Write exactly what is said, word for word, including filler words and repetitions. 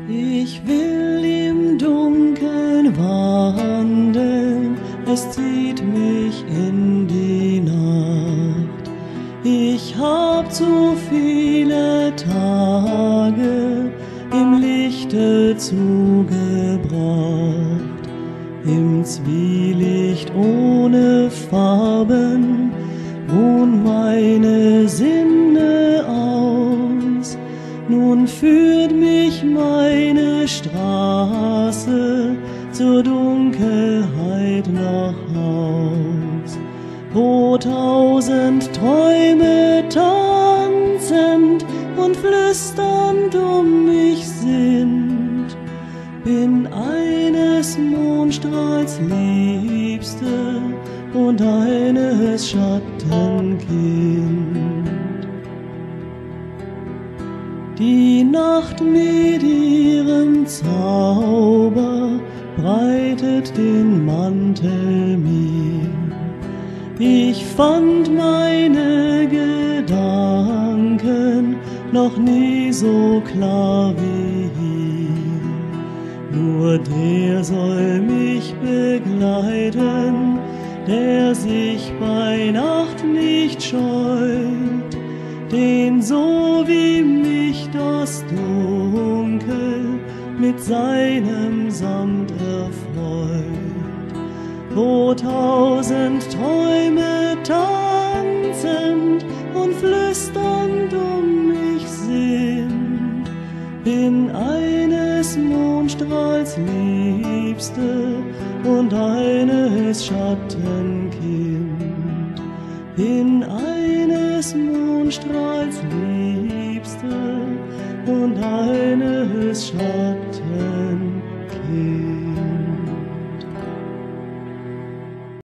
Ich will im Dunkeln wandeln, es zieht mich in die Nacht. Ich hab zu viele Tage im Lichte zugebracht, im Zwielicht ohne Farben ruhen meine Sinne aus. Nun führt mich meine Straße zur Dunkelheit nach Haus, wo tausend Träume tanzend und flüsternd um mich sind. Bin eines Mondstrahls Liebste und eines Schattenkind. Die Nacht mit ihrem Zauber breitet den Mantel mir. Ich fand meine Gedanken noch nie so klar wie hier. Nur der soll mich begleiten, der sich bei Nacht nicht scheut, den so wie mich das Dunkel mit seinem Samt erfreut, wo tausend Träume tanzend und flüsternd um mich sind. Bin eines Mondstrahls Liebste und eines Schattenkind. Bin eines Mondstrahls Liebste und eines Schattenkind.